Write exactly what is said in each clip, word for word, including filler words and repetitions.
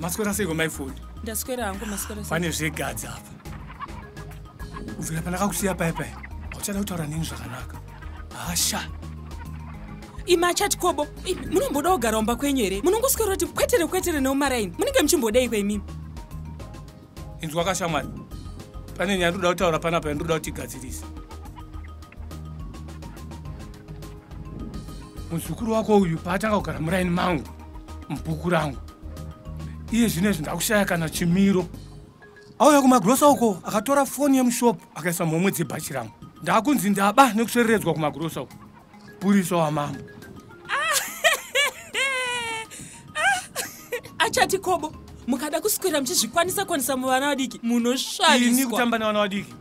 Maswera seko my food. Ndaswera hangu maswera. Pane zvegadzi apa. Uvira pana kakusiya paipai. Uchada kutaura nini zvakanaka. Asha. Ima chat kobo. Munomboda kugara umba kwenyu here? Munongoswera kuti kwetere kwetere neumaraini. Munenge muchimbodei kwemimi? Inzwa kashamwari. Pane nyaya ndoda kutaura panapa ndoda kuti igadzirisa. Muzukuru wako uyu paatanga kugara muraini mangu mubhuku rangu. Iye zvinezvi ndakushaya kana chimiro. Auya kumagrosa uko akatora foni yemushopu akaisa mhomwe dzebhachi rangu. Ndakunzi ndaba nekusvereredzwa kumagrosa uko. Purisa wamambo. Achati kobo. Mukada kuswera muchizvikwanisa kwanisa muvana vadiki munoshaviswa. Ini kutamba nevana vadiki.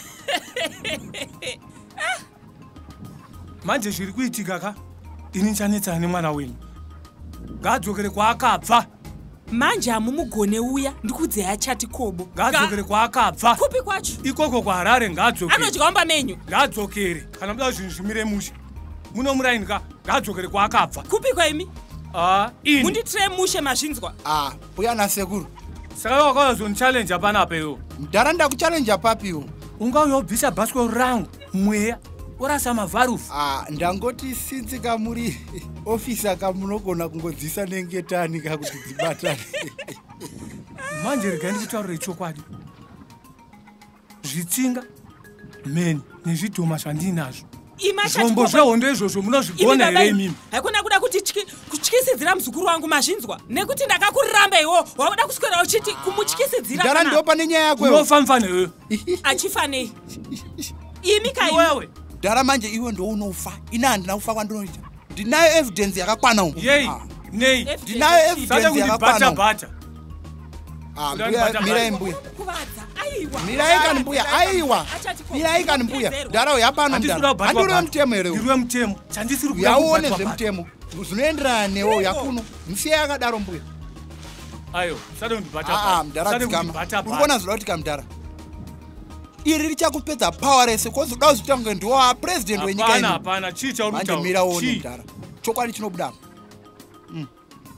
Manje zviri kuitika ka? Ini nchanetsana nemwana wenyu. Ngadzokere kwaakabva. Manje hamumugone uya ndikudze achati kobo. Ngadzokere kwaakabva. Kupi kwacho? Ikoko kwaHarare ngadzokere. Anodyamba menyu. Ngadzokere. Kana muda zvinhu zvimire mushe. Muno muraini ka? Ngadzokere kwaakabva. Kupi kwaimi? Ah, ini. Munditire mushe mazvinzwa. Ah, buya na sekuru. Saka wakauya challenge hapana apa iwo. Mudhara ndakuchallenge papiwo. Ungauya ubvisa bhasikoro rangu mweya. Orasa mavharufu. Ah, ndangoti sinzi kamuri ofisa kamunogona kungodzisa nengetani kakuti dzibatane. Manje rega ndikutaurire chokwadi. Zvitsinga, meni nezvidhoma zvandinazvo. Zvombo zvehondo izvozvo munozvigona here imimi? Hakuna kuda kuti kutyisidzira muzukuru wangu mazvinzwa. Nekuti ndakakuramba iwo wakuda kuswera uchiti kumutyisidzira kana. Ndara ndopa nenyaya yako. Unofamba newe. Achifanei. Imi kai wewe. Ndara manje iwe ndo unofa. Ina handina kufa kwandinoita. Ndinayo evidence yakakwana umo. Yei. Nei. Ndinayo evidence yakakwana. Bata. Ah, mbuya mira mbuya. Aiwa. Mira ikani mbuya. Aiwa. Mira ikani mbuya. Ndara yapano ndara. Andiro mtemo here. Ndiro mtemo. Chandisiri kuda yaone zvemutemo. Zvinoenderana newo yakuno. Musiya yakadaro mbuya. Ayo, sada undibata. Ah, mdara dzikama. Urikona zvoda kuti kamdara. Iri richakupedza powerless kozi uda kuzotanga ndiwa president wenyika ino. Hapana, hapana, chicha uri kutaura. Manje mira one mdara. Chokwadi chinobuda. Mm.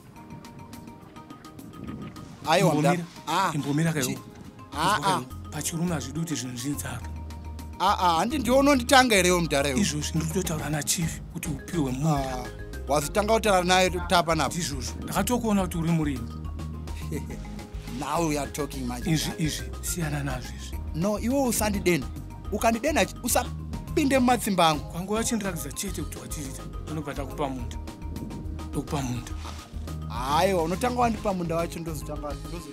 Aiwa mdara. Ah. Imbomira kayo. Ah ah. Pachirume azvidi kuti zvinhu zvinzaka. Ah ah, handi ndiono nditanga here mdara iwe. Izvozvo ndiri kutotaura nachief kuti upiwe munhu. Ah. Wazotanga kutaura naye tapa napo. Izvozvo ndakatokuona kuti uri murimi. Now we are talking manje. Izvi izvi siyana nazvo izvi. No, iwe usandidena. Ukandidena usapinde mumatsimba angu. Kwanguva chindirakidza chete kuti wachirita. Unobva takupa munda. Tokupa munda. Aiwa, unotanga wandipa munda wacho ndozotanga ndozoti.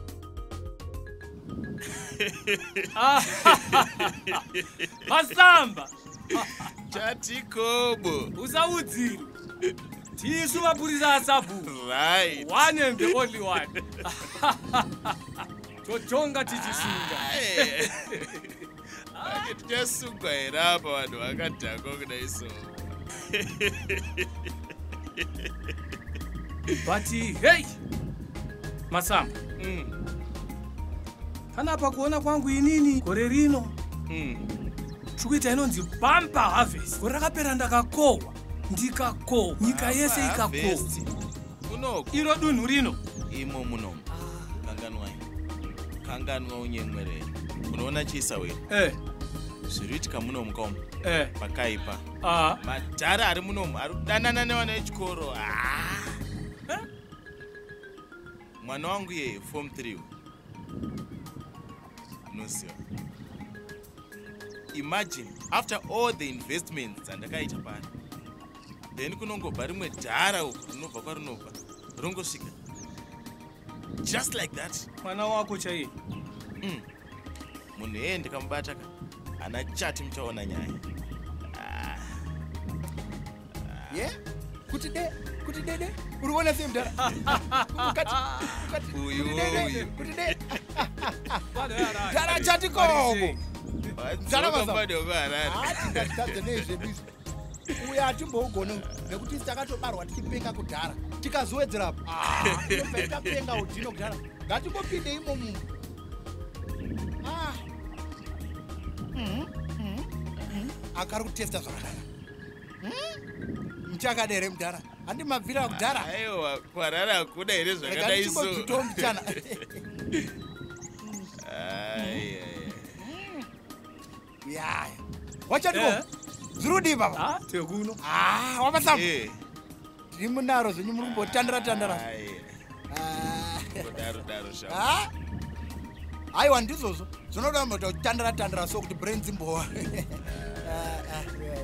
Masamba. Chati kobo. Usaudziri. Tisu mapurisa asabu. Right. One and the only one. Totonga tichisunga. Ake tichasunga here apa vanhu vakadhakwa kudai so. But hey, Masamba. Mm. Panapa kuona kwangu inini gore rino. Mm. Chikuita inonzi bumper harvest. Gore rakapera ndakakohwa. Ndikakohwa. Nyika yese ikakohwa. Unoko. Iro dunhu rino. Imo munomu. Kanganwai. Kanganwa unyemwerere. Unoona chisa wewe. Eh. Zviriitika munomu kamu. Eh. Pakaipa. Ah. Madhara ari munomu ari kudanana nevana vechikoro. Ah. Eh? Mwana wangu ye form three. No sir. Imagine after all the investments andakaita pano. Then kunongobva rimwe dhara rinobva kwarinobva rongosvika. Just like that. Mwana wako chaiye. Mm. Munhu yeye ndikamubata ka. Ana chati muchaona nyaya. Ah. Yeah? Kuti de, kuti dede. Uriona same mdara. Kati, kati. Uyu uyu. Kuti de. Dara chati kobo. Dara bafadi okarara. Ati ngatadze nezve bizo. Uya atimbogona nekuti takatobarwa tichipenga kudhara. Tikazowedzera apa. Ah, inofaita penga udino kudhara. Ngatimbopinde imo munhu. Ah. Mhm. Mhm. Akari kutesta zvakanaka. Mhm. Mchakadere mdhara. handi mabvira kudhara. Aiwa, kwarara kuda ere zvakadai so. Chana. Ai. Yeah. Wacha ndiko. Zurudi baba. Ah, tekuno. Ah, wapasa. Eh. Ndimunaro zvenyu muri kumbotandara tandara. Ai. Ah. Daro daro sha. Ah. Aiwa ndizozvo. Zvinoda kuti tandara tandara so kuti brains imbowa. Ah ah.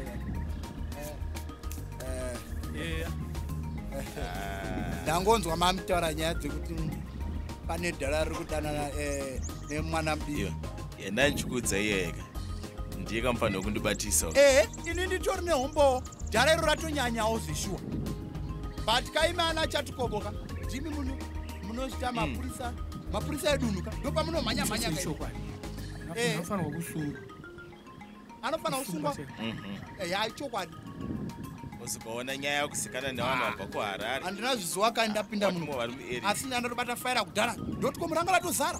Yeah. Ndangonzwa mamitaura nyaya dzekuti pane dhara riri kudanana nemwana mudiki. Yenda nchikudza iyeka. Ndiye kamufana kundibatisa. Eh, ini nditori nehombo. Dhara iro ratonyanyawo zvishuwa. But kaimana chatikoboka. Jimi muno munoita mapurisa. Mapurisa edunuka. Ndopa muno manya manya kai. Eh, anofana kusunga. Anofana kusungwa. Eh, ya chokwadi. Usikaona nyaya yokusikana nevanhu vabva kuHarare. Andina zvizuva kani ndapinda muno. Asi ndandobata faira kudhara. Ndoti komuranga ratozara.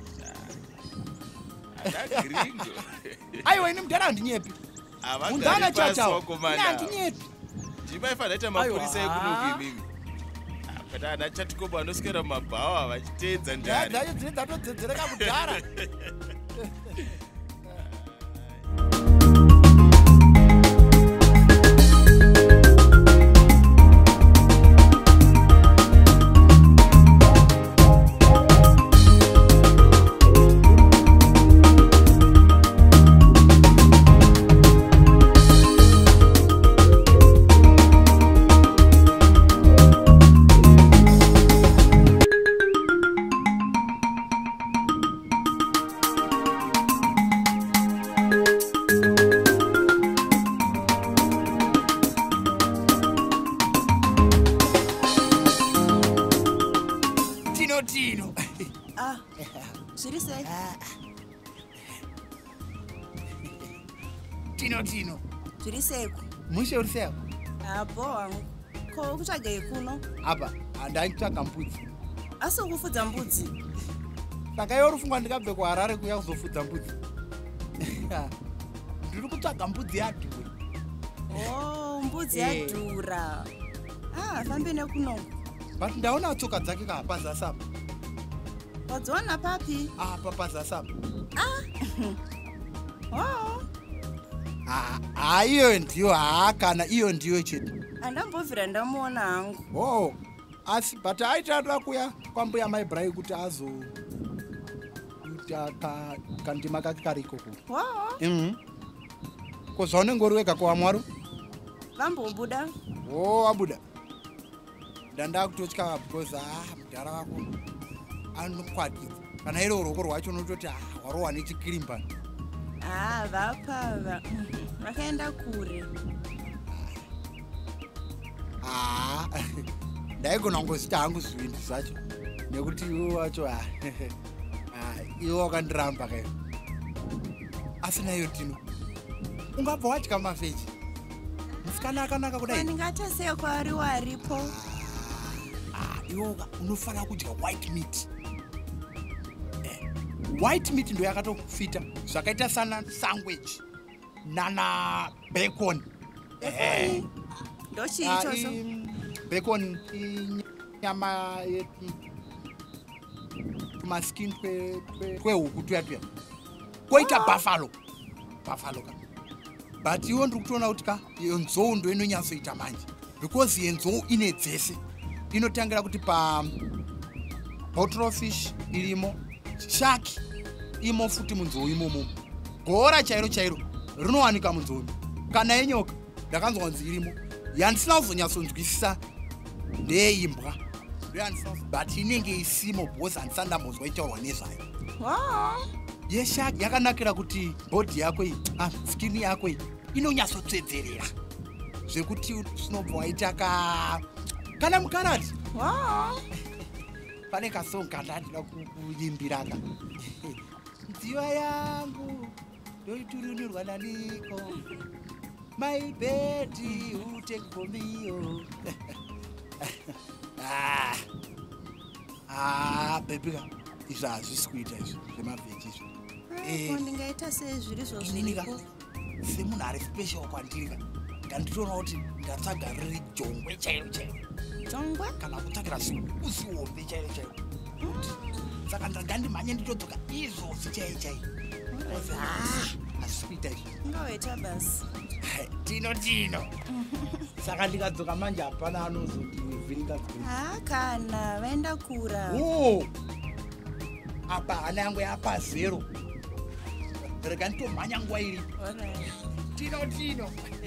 Ada Gringo. Aiwa ini mudhara handinyepi. Mundana chachawo. Handinyepi. Ndimaifanira kuita mapurisa ekunoku imimi. Kati ana Chatikobo anoswera mumabhawa vachiteedza ndare. Ndayo dzine dzatodzedzereka kudhara. Tino. Ah, zviri sei? Tino Tino. Zviri seiko? Mushe uri seiko? Apo wangu. Ko kutsvagei kuno? Apa, ndaitsvaga mbudzi. Asi ukufudza mbudzi? Saka iwe urifungwa ndikabve kuHarare kuya kuzofudza mbudzi. Ndiri kutsvaga mbudzi yadhura. Oh, mbudzi yadhura. Ah, fambi nekuno. But ndaona tsoka dzake kapaza sapa. Wadziona papi? Ah, papaza sapa. Ah. Oh. Ah, ah, iyo ndiyo ah kana iyo ndiyo chete. Andambovhira ndamuona hangu. Oh. Asi but aitadwa kuya kwambuya mai brai kuti azo kuita ka kandima kake kariko ku. Wow. Mhm. Ko zvaunenge uri wega kwa Mwaro? Vambombuda. Oh, abuda. Ndanda kutotya because ah mudhara wako anokwatidza. Kana iro uroko rwacho unototi ah warowa nechikirimba. Ah, vapava. Vakaenda kure. Ah. Ndaigona kungozita hangu zvinhu zvacho nekuti iwe wacho ah iwe wakandiramba kai. Asina iyo Tino. Ungabva wadya mavheji. Musikana akanaka kudai. Ndingatosei kwari waripo. Ah, iwe unofana kudya white meat. Eh, white meat ndo yakatofita zvakaita sana sandwich nana bacon. Eh. Ndochi ichoso. Bacon inyama yetu maskin kwe kwe huku tuyatuya koita buffalo buffalo ka but iwo ndiri kutoona kuti ka iyo nzou ndo inonyatsoita manje because iyo nzou ine dzese inotangira kuti pa bottle fish irimo shaki imo futi munzou imomo gora chairo chairo rinowanika munzou kana yenyoka ndakanzwa nzi irimo yandisina kuzonyatsonzwisisa ndeimbwa but inenge isimo because handisandambozwa itaurwa nezvayo. Wow. Yeshaki yakanakira kuti body yako iyi ah skin yako iyi inonyatsotsvedzerera zvekuti sinobva waita ka kana mukarati. Wow. Pane kasong kandandida kuyimbiraka nziva yangu ndoiturunirwa naniko my baby who take for me oh. Ah, ah, baby, izvi hazvisi kuita izvi zvemavheji izvi. Eh, ndingaita sei zviri izvo zviripo? Semunhu ari special kwandiri ka rega nditoona kuti ndatsvaga riri jongwe chairo chairo Jongwe? kana kutsvagira usiombe chairo chairo saka ndangandimhanye nditodzoka izvozvi chai chai asi kuita izvi Ungawaita basi. tino tino saka ndikadzoka manje hapana anozondivhiringa Ah, kana vaenda kura. o apa hana yangu yapa zero rega nditomhanya nguva iripo Alright. tino tino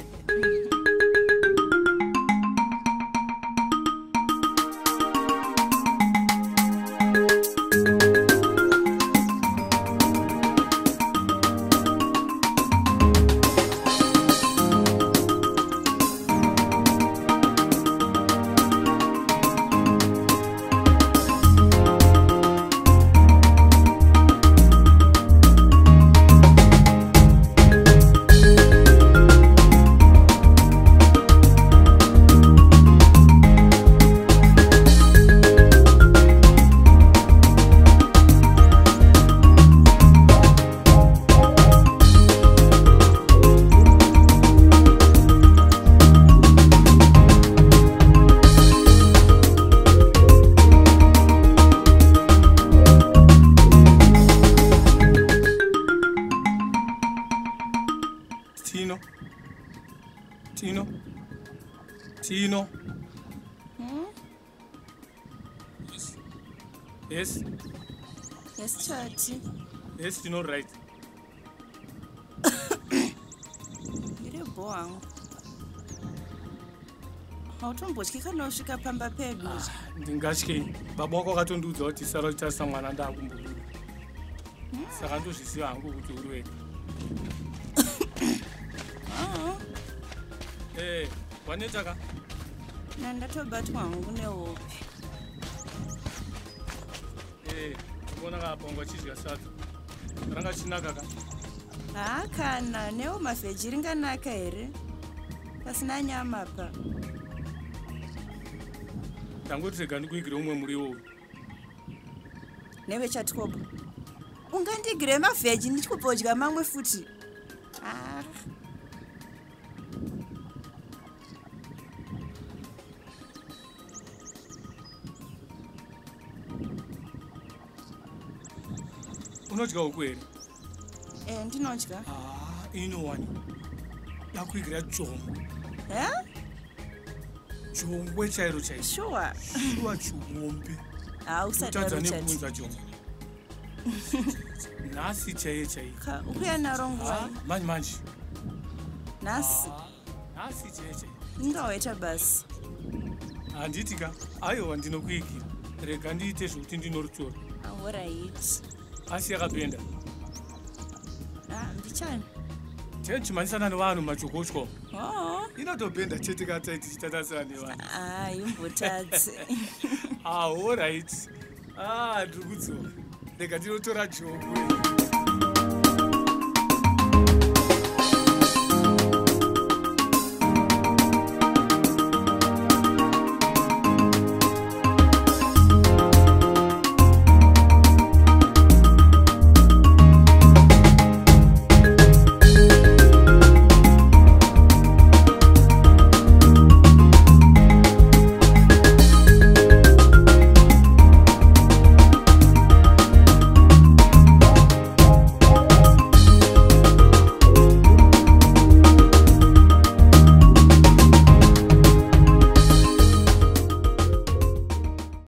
Tino. Tino. Tino. Hmm? Yes. Yes. Yes, Chati. Yes, Tino, right. Iri bowangu. Hautombotyi kana usvika pamba pedu. Ndingatyi. Baba wako akatondiudza kuti sara richasa mwana ndakumbuka. Saka ndozviziva hangu kuti uri wega. Ah, Eh, waneta ka? nandatobatwa hangu nehope. Eh, kuona kapangwa chidya sadza. Ranga chinaka ka? Ah, kana newo mavheji ringanaka here? Pasina nyama pa. Ndangoti rega ndikuigire umwe muriwo uyu. Newe Chatikobo. Ungandigire mavheji ndichikubodya mamwe futi. Ah. Unodya uku here? Eh, ndinodya. Ah, inowani. Ndakuigira jongwe. Eh? Jongwe chairo chairo. Sure. Shuwa chumombe. Ah, usadaro Utadza Chati. nekunza jongwe. Nhasi chaiye chaiye. Ka ukuya naro Ah, nguva. manje manje. Nhasi. Nhasi chaiye chaiye. Ingawaita basi. Handiti ka? Aiwa ndinokuigira. Rega ndiite zvokuti ndinorutora. Ah, alright. Asi yakapenda. Ah, ndichani? Tichimhanyisanwa nevanhu machokotyo. Oh. Inotopenda chete kata tichitatasana nevanhu. Ah, imbotadzi. Ah, all right. Ah, ndiri kudzoka. Rega ndinotora jongwe.